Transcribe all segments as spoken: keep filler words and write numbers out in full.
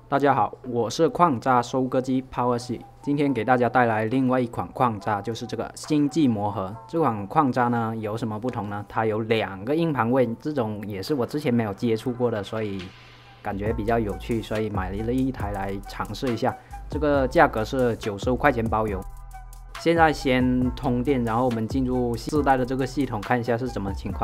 大家好，我是矿渣收割机 Power 今天给大家带来另外一款矿渣，就是这个星际魔盒。这款矿渣呢有什么不同呢？它有两个硬盘位，这种也是我之前没有接触过的，所以感觉比较有趣，所以买了一台来尝试一下。这个价格是九十五块钱包邮。现在先通电，然后我们进入自带的这个系统，看一下是什么情况。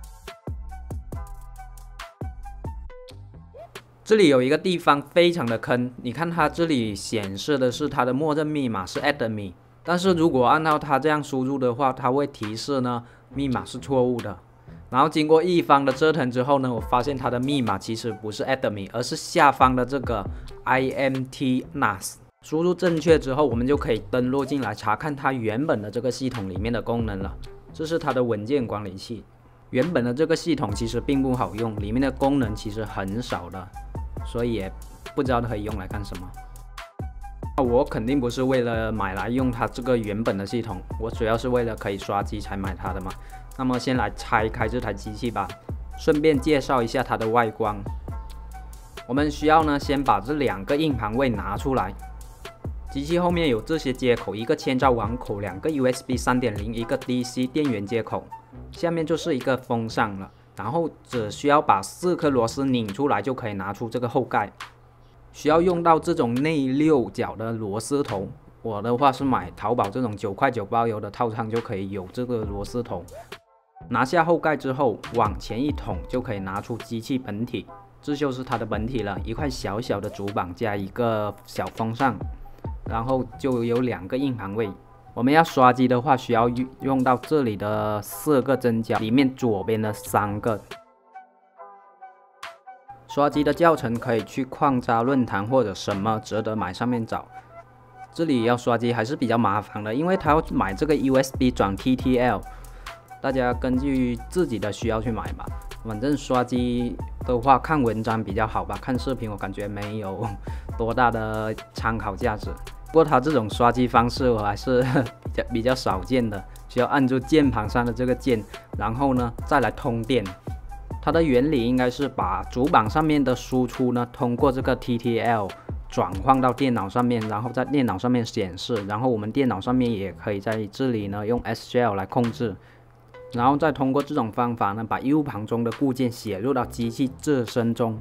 这里有一个地方非常的坑，你看它这里显示的是它的默认密码是 admin， 但是如果按照它这样输入的话，它会提示呢密码是错误的。然后经过一番的折腾之后呢，我发现它的密码其实不是 admin， 而是下方的这个 imtnas。输入正确之后，我们就可以登录进来查看它原本的这个系统里面的功能了。这是它的文件管理器。原本的这个系统其实并不好用，里面的功能其实很少的。 所以也不知道可以用来干什么。我肯定不是为了买来用它这个原本的系统，我主要是为了可以刷机才买它的嘛。那么先来拆开这台机器吧，顺便介绍一下它的外观。我们需要呢先把这两个硬盘位拿出来。机器后面有这些接口，一个千兆网口，两个 U S B 三点零，一个 D C 电源接口，下面就是一个风扇了。 然后只需要把四颗螺丝拧出来就可以拿出这个后盖，需要用到这种内六角的螺丝头。我的话是买淘宝这种九块九包邮的套餐就可以有这个螺丝头。拿下后盖之后，往前一捅就可以拿出机器本体，这就是它的本体了，一块小小的主板加一个小风扇，然后就有两个硬盘位。 我们要刷机的话，需要用到这里的四个针脚，里面左边的三个。刷机的教程可以去矿渣论坛或者什么值得买上面找。这里要刷机还是比较麻烦的，因为它要买这个 U S B 转 T T L， 大家根据自己的需要去买吧。反正刷机的话，看文章比较好吧，看视频我感觉没有多大的参考价值。 不过它这种刷机方式我还是比较比较少见的，需要按住键盘上的这个键，然后呢再来通电。它的原理应该是把主板上面的输出呢通过这个 T T L 转换到电脑上面，然后在电脑上面显示，然后我们电脑上面也可以在这里呢用 S Shell 来控制，然后再通过这种方法呢把 U 盘中的固件写入到机器自身中。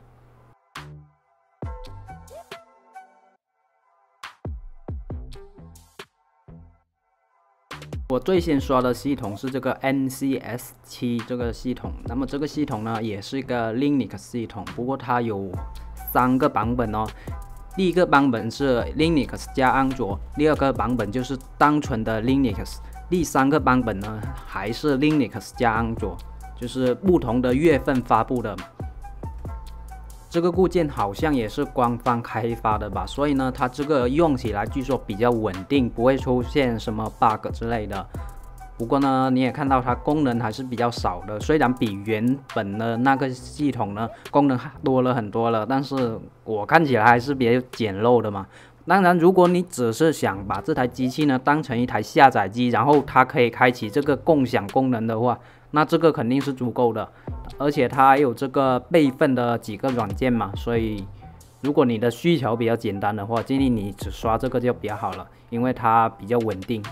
我最先刷的系统是这个 N C S 七这个系统，那么这个系统呢也是一个 Linux 系统，不过它有三个版本哦。第一个版本是 Linux 加安卓，第二个版本就是单纯的 Linux， 第三个版本呢还是 Linux 加安卓，就是不同的月份发布的。 这个固件好像也是官方开发的吧，所以呢，它这个用起来据说比较稳定，不会出现什么 bug 之类的。不过呢，你也看到它功能还是比较少的，虽然比原本的那个系统呢功能多了很多了，但是我看起来还是比较简陋的嘛。当然，如果你只是想把这台机器呢当成一台下载机，然后它可以开启这个共享功能的话，那这个肯定是足够的。 而且它还有这个备份的几个软件嘛，所以如果你的需求比较简单的话，建议你只刷这个就比较好了，因为它比较稳定。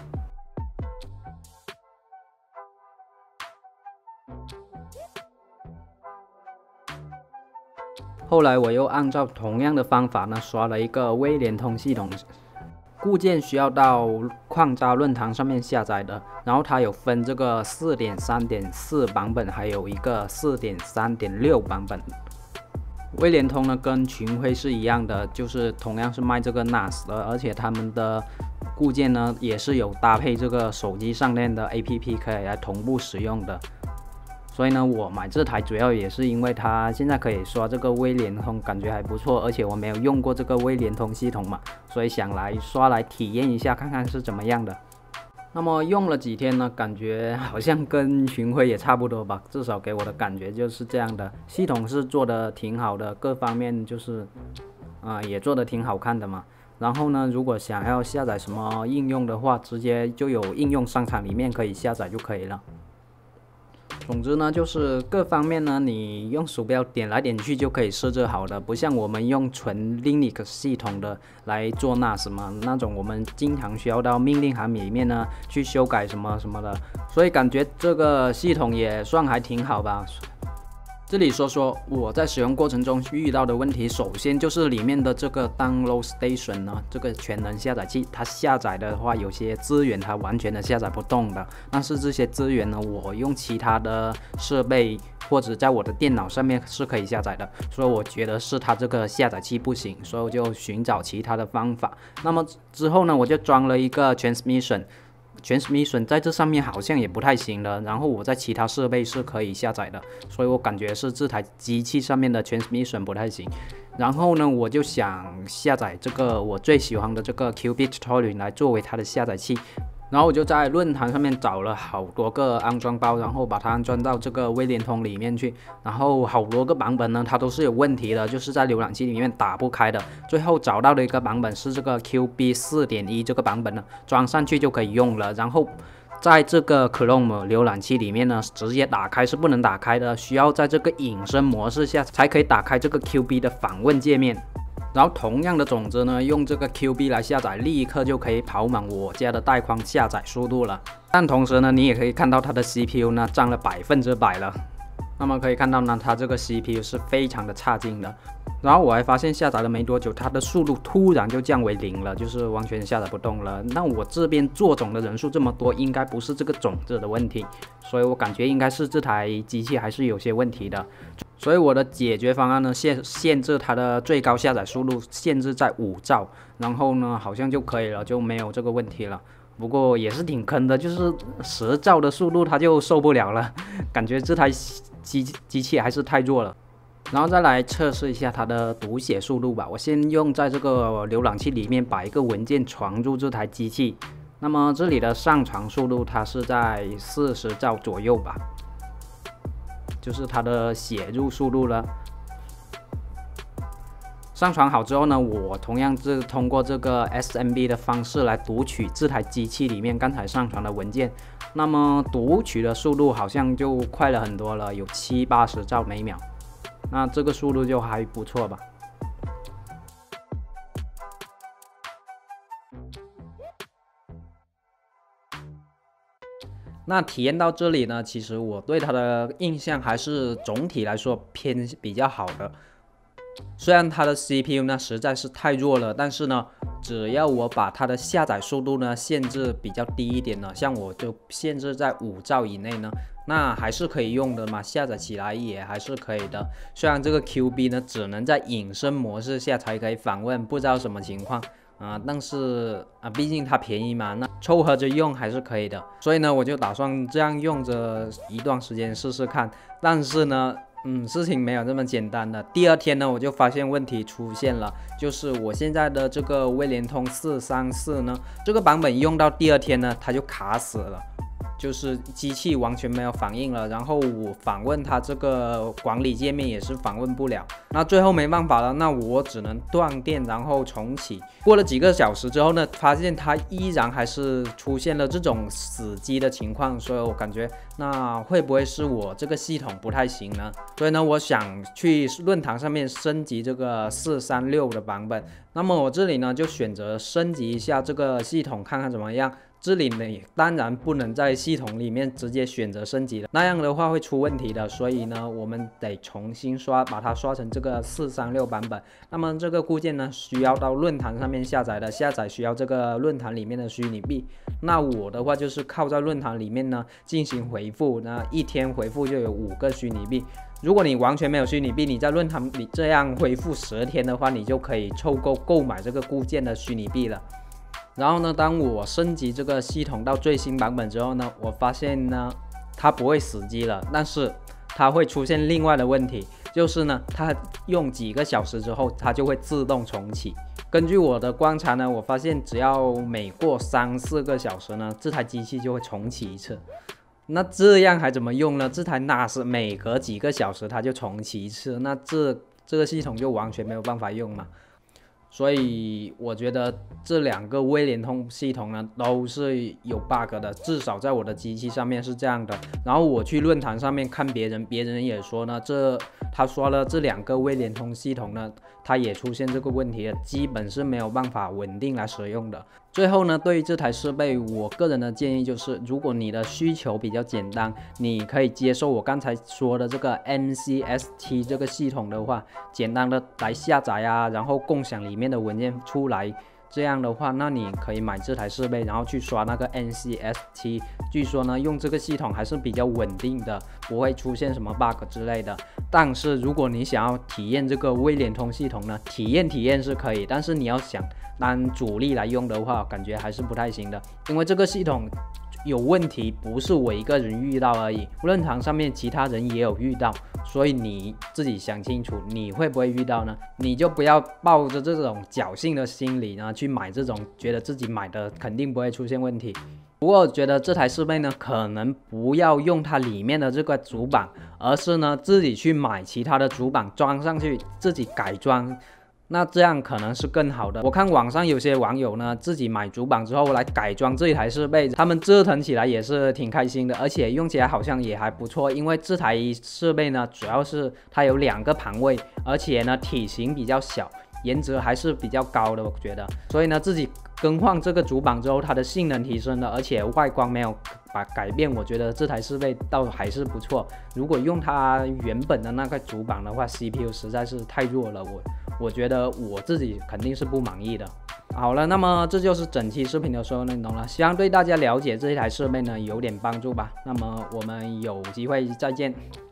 后来我又按照同样的方法呢，刷了一个微联通系统。 固件需要到矿渣论坛上面下载的，然后它有分这个 四点三点四 版本，还有一个 四点三点六 版本。微联通呢跟群晖是一样的，就是同样是卖这个 N A S 的，而且他们的固件呢也是有搭配这个手机上面的 A P P 可以来同步使用的。 所以呢，我买这台主要也是因为它现在可以刷这个微联通，感觉还不错，而且我没有用过这个微联通系统嘛，所以想来刷来体验一下，看看是怎么样的。那么用了几天呢，感觉好像跟群晖也差不多吧，至少给我的感觉就是这样的。系统是做的挺好的，各方面就是啊、呃、也做的挺好看的嘛。然后呢，如果想要下载什么应用的话，直接就有应用商场里面可以下载就可以了。 总之呢，就是各方面呢，你用鼠标点来点去就可以设置好的，不像我们用纯 Linux 系统的来做那什么那种，我们经常需要到命令行里面呢去修改什么什么的，所以感觉这个系统也算还挺好吧。这里说说我在使用过程中遇到的问题，首先就是里面的这个 Download Station 呢，这个全能下载器，它下载的话有些资源它完全的下载不动的，但是这些资源呢，我用其他的设备或者在我的电脑上面是可以下载的，所以我觉得是它这个下载器不行，所以我就寻找其他的方法。那么之后呢，我就装了一个 Transmission。Transmission 在这上面好像也不太行了，然后我在其他设备是可以下载的，所以我感觉是这台机器上面的 Transmission 不太行。然后呢，我就想下载这个我最喜欢的这个 qBittorrent 来作为它的下载器。然后我就在论坛上面找了好多个安装包，然后把它安装到这个威联通里面去。然后好多个版本呢，它都是有问题的，就是在浏览器里面打不开的。最后找到的一个版本是这个 Q B 四点一 这个版本呢，装上去就可以用了。然后在这个 Chrome 浏览器里面呢，直接打开是不能打开的，需要在这个隐身模式下才可以打开这个 Q B 的访问界面。然后同样的种子呢，用这个 Q B 来下载，立刻就可以跑满我家的带宽下载速度了。但同时呢，你也可以看到它的 C P U 呢占了百分之百了。那么可以看到呢，它这个 C P U 是非常的差劲的。然后我还发现下载了没多久，它的速度突然就降为零了，就是完全下载不动了。那我这边做种的人数这么多，应该不是这个种子的问题，所以我感觉应该是这台机器还是有些问题的。所以我的解决方案呢，限限制它的最高下载速度，限制在五兆，然后呢好像就可以了，就没有这个问题了。不过也是挺坑的，就是十兆的速度它就受不了了，感觉这台机机器还是太弱了。然后再来测试一下它的读写速度吧。我先用在这个浏览器里面把一个文件传入这台机器，那么这里的上传速度它是在四十兆左右吧。就是它的写入速度了。上传好之后呢，我同样是通过这个 S M B 的方式来读取这台机器里面刚才上传的文件。那么读取的速度好像就快了很多了，有七八十兆每秒。那这个速度就还不错吧。那体验到这里呢，其实我对它的印象还是总体来说偏比较好的。虽然它的 C P U 呢实在是太弱了，但是呢，只要我把它的下载速度呢限制比较低一点呢，像我就限制在五兆以内呢，那还是可以用的嘛，下载起来也还是可以的。虽然这个 Q B 呢只能在隐身模式下才可以访问，不知道什么情况。啊、呃，但是啊，毕竟它便宜嘛，那凑合着用还是可以的。所以呢，我就打算这样用着一段时间试试看。但是呢，嗯，事情没有这么简单的。第二天呢，我就发现问题出现了，就是我现在的这个威联通四三四呢，这个版本用到第二天呢，它就卡死了。就是机器完全没有反应了，然后我访问它这个管理界面也是访问不了，那最后没办法了，那我只能断电然后重启。过了几个小时之后呢，发现它依然还是出现了这种死机的情况，所以我感觉那会不会是我这个系统不太行呢？所以呢，我想去论坛上面升级这个四三六的版本。那么我这里呢就选择升级一下这个系统，看看怎么样。这里呢，当然不能在系统里面直接选择升级了，那样的话会出问题的。所以呢，我们得重新刷，把它刷成这个四三六版本。那么这个固件呢，需要到论坛上面下载的，下载需要这个论坛里面的虚拟币。那我的话就是靠在论坛里面呢进行回复，那一天回复就有五个虚拟币。如果你完全没有虚拟币，你在论坛里这样回复十天的话，你就可以凑够购买这个固件的虚拟币了。然后呢，当我升级这个系统到最新版本之后呢，我发现呢，它不会死机了，但是它会出现另外的问题，就是呢，它用几个小时之后，它就会自动重启。根据我的观察呢，我发现只要每过三四个小时呢，这台机器就会重启一次。那这样还怎么用呢？这台 N A S 每隔几个小时它就重启一次，那这这个系统就完全没有办法用嘛。 所以我觉得这两个微联通系统呢都是有 bug 的，至少在我的机器上面是这样的。然后我去论坛上面看别人，别人也说呢，这他说了这两个微联通系统呢，它也出现这个问题了，基本是没有办法稳定来使用的。最后呢，对于这台设备，我个人的建议就是，如果你的需求比较简单，你可以接受我刚才说的这个 M C S T 这个系统的话，简单的来下载啊，然后共享里面的文件出来，这样的话，那你可以买这台设备，然后去刷那个 M C S T。据说呢，用这个系统还是比较稳定的，不会出现什么 bug 之类的。但是如果你想要体验这个微联通系统呢，体验体验是可以，但是你要想当主力来用的话，感觉还是不太行的，因为这个系统有问题，不是我一个人遇到而已，论坛上面其他人也有遇到，所以你自己想清楚，你会不会遇到呢？你就不要抱着这种侥幸的心理呢去买这种觉得自己买的肯定不会出现问题。不过我觉得这台设备呢，可能不要用它里面的这个主板，而是呢自己去买其他的主板装上去，自己改装。那这样可能是更好的。我看网上有些网友呢，自己买主板之后来改装这一台设备，他们折腾起来也是挺开心的，而且用起来好像也还不错。因为这台设备呢，主要是它有两个盘位，而且呢体型比较小，颜值还是比较高的，我觉得。所以呢，自己更换这个主板之后，它的性能提升了，而且外观没有把改变，我觉得这台设备倒还是不错。如果用它原本的那个主板的话 ，C P U 实在是太弱了，我我觉得我自己肯定是不满意的。好了，那么这就是整期视频的所有内容了，希望对大家了解这一台设备呢有点帮助吧。那么我们有机会再见。